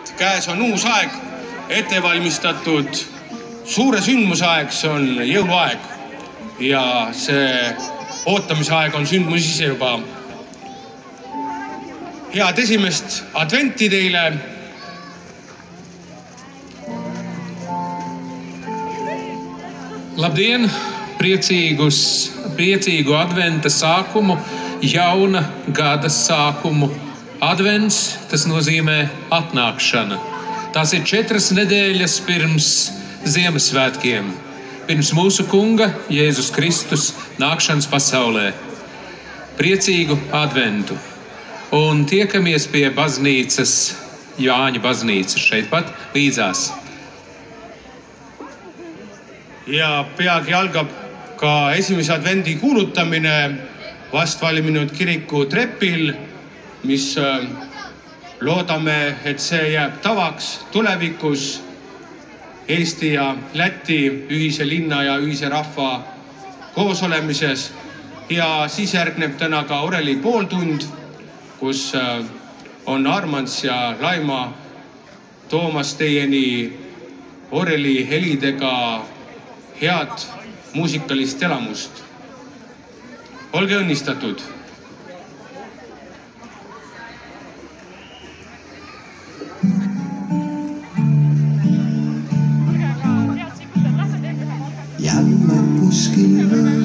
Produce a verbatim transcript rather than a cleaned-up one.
et käes on uus aeg, ettevalmistatud suure sündmuse aeg, see on jõuluaeg ja see ootamise aeg on sündmus ise juba. Head esimest adventi teile. Labdien, priecīgus, priecīgu adventa sākumu, jauna gada sākumu. Advents, tas nozīmē atnākšana. Tās ir četras nedēļas pirms Ziemassvētkiem, pirms mūsu kunga Jēzus Kristus nākšanas pasaulē. Priecīgu adventu. Un tiekamies pie baznīcas, Jāņa baznīcas šeit pat līdzās. Ja peagi algab ka esimese advendi kuulutamine vastvalminud kiriku trepil, mis loodame, et see jääb tavaks tulevikus Eesti ja Läti ühise linna ja ühise rahva koosolemises. Ja siis järgneb täna ka oreli pooltund, kus on Armants ja Laima toomas teieni oreli helidega head muusikalist elamust. Olge õnnistatud! Jälle kuskil